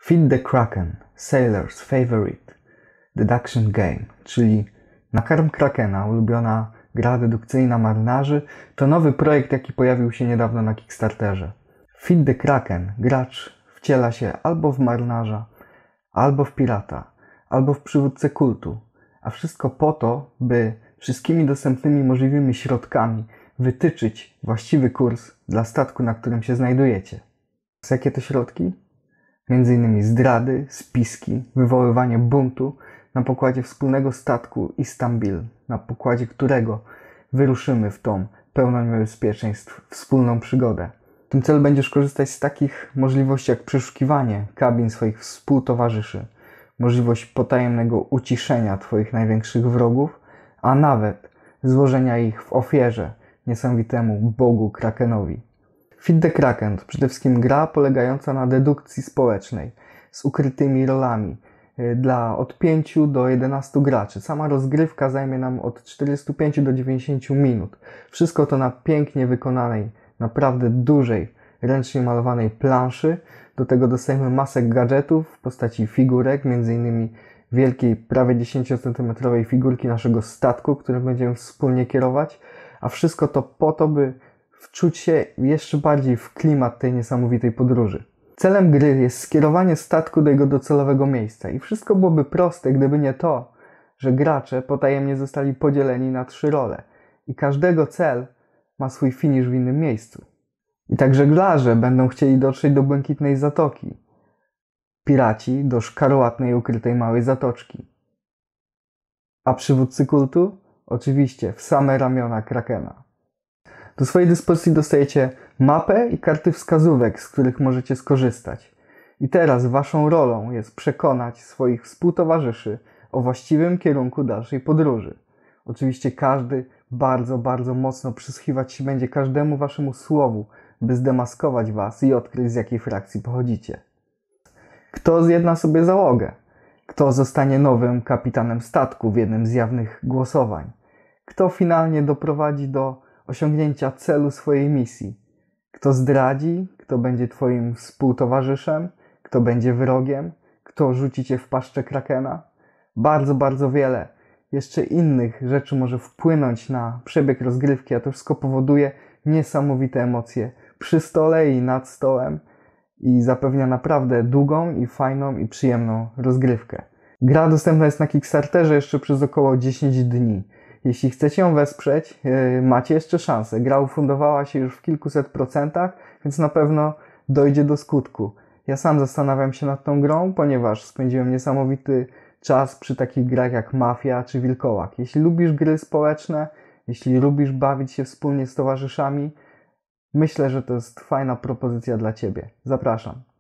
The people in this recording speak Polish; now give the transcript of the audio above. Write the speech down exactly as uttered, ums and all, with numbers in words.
Feed the Kraken, Sailor's Favorite Deduction Game, czyli Nakarm Krakena, ulubiona gra dedukcyjna marynarzy, to nowy projekt, jaki pojawił się niedawno na Kickstarterze. Feed the Kraken, gracz wciela się albo w marynarza, albo w pirata, albo w przywódcę kultu, a wszystko po to, by wszystkimi dostępnymi możliwymi środkami wytyczyć właściwy kurs dla statku, na którym się znajdujecie. Jakie to środki? Między innymi zdrady, spiski, wywoływanie buntu na pokładzie wspólnego statku Istanbul, na pokładzie którego wyruszymy w tą pełną niebezpieczeństw wspólną przygodę. W tym celu będziesz korzystać z takich możliwości jak przeszukiwanie kabin swoich współtowarzyszy, możliwość potajemnego uciszenia twoich największych wrogów, a nawet złożenia ich w ofierze niesamowitemu bogu Krakenowi. Feed the Kraken to przede wszystkim gra polegająca na dedukcji społecznej z ukrytymi rolami dla od pięciu do jedenastu graczy. Sama rozgrywka zajmie nam od czterdziestu pięciu do dziewięćdziesięciu minut. Wszystko to na pięknie wykonanej, naprawdę dużej, ręcznie malowanej planszy. Do tego dostajemy masę gadżetów w postaci figurek, między innymi wielkiej, prawie dziesięciocentymetrowej figurki naszego statku, którym będziemy wspólnie kierować. A wszystko to po to, by wczuć się jeszcze bardziej w klimat tej niesamowitej podróży. Celem gry jest skierowanie statku do jego docelowego miejsca i wszystko byłoby proste, gdyby nie to, że gracze potajemnie zostali podzieleni na trzy role i każdego cel ma swój finisz w innym miejscu. I tak żeglarze będą chcieli dotrzeć do Błękitnej Zatoki, piraci do szkarłatnej, ukrytej małej zatoczki, a przywódcy kultu? Oczywiście w same ramiona Krakena. Do swojej dyspozycji dostajecie mapę i karty wskazówek, z których możecie skorzystać. I teraz waszą rolą jest przekonać swoich współtowarzyszy o właściwym kierunku dalszej podróży. Oczywiście każdy bardzo, bardzo mocno przysłuchiwać się będzie każdemu waszemu słowu, by zdemaskować was i odkryć, z jakiej frakcji pochodzicie. Kto zjedna sobie załogę? Kto zostanie nowym kapitanem statku w jednym z jawnych głosowań? Kto finalnie doprowadzi do osiągnięcia celu swojej misji? Kto zdradzi? Kto będzie twoim współtowarzyszem? Kto będzie wrogiem? Kto rzuci cię w paszczę Krakena? Bardzo, bardzo wiele jeszcze innych rzeczy może wpłynąć na przebieg rozgrywki, a to wszystko powoduje niesamowite emocje przy stole i nad stołem i zapewnia naprawdę długą i fajną i przyjemną rozgrywkę. Gra dostępna jest na Kickstarterze jeszcze przez około dziesięć dni. Jeśli chcecie ją wesprzeć, yy, macie jeszcze szansę. Gra ufundowała się już w kilkuset procentach, więc na pewno dojdzie do skutku. Ja sam zastanawiam się nad tą grą, ponieważ spędziłem niesamowity czas przy takich grach jak Mafia czy Wilkołak. Jeśli lubisz gry społeczne, jeśli lubisz bawić się wspólnie z towarzyszami, myślę, że to jest fajna propozycja dla ciebie. Zapraszam.